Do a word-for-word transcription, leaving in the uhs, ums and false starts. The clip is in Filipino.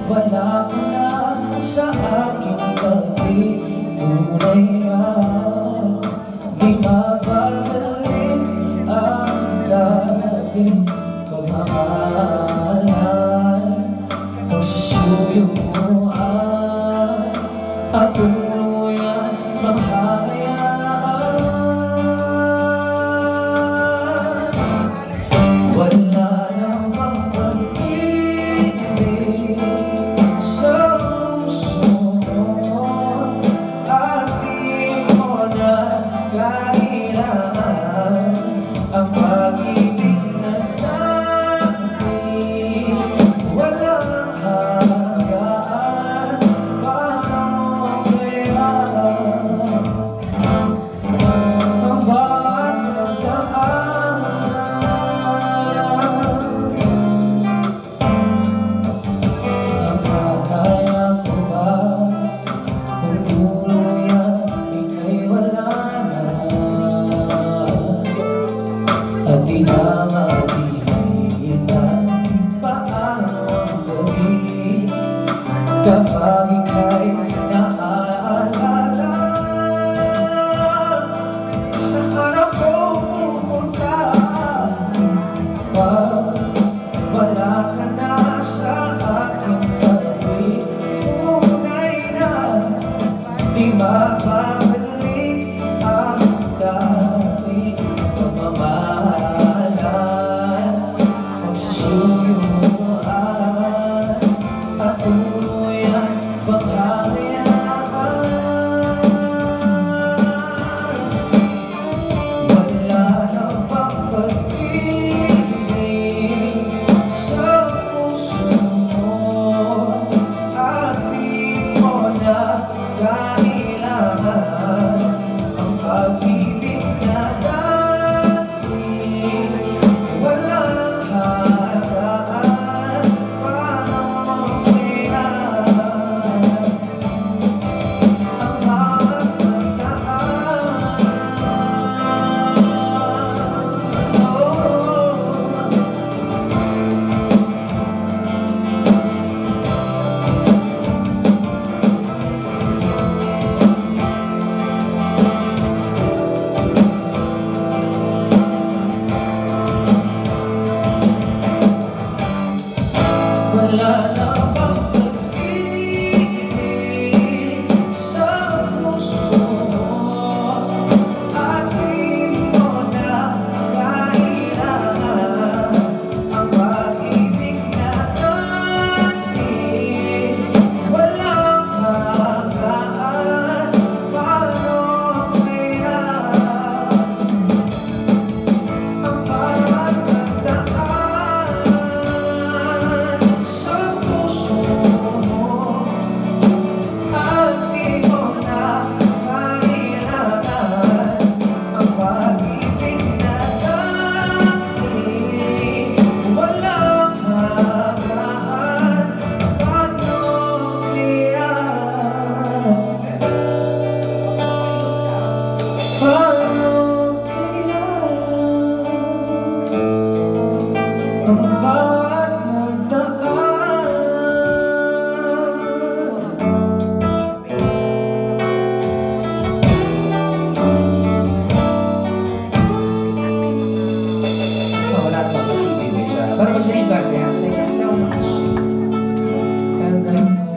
wala ka na sa aking tabi. Tunay na di mababalik ang dating pagmamahalan. Pagsusuyo mo ay patuloyan mahayaan. Wala namang pag-ibig sa puso mo at di mo na kailangan ang pag-ibig na dati. Walang hanggaan, parang kailangan ang bawat pagdaan. Nakakaya ko ba kung tuluyan ika'y wala na at di na maiilan paano ang gabi kapag ika'y naaalala? Saan ako pupunta pag wala ka na sa aking tabi? Tunay na di mababalik ang dating pagmamahalan. Pagsusuyo mo ay patuloyan paghahayaan. Wala na bang pag-ibig sa puso mo at di mo na kailangan ang pag-ibig na dati. Walang hanggaan, parang kailangan ang bawat pagdaan. Wala na ba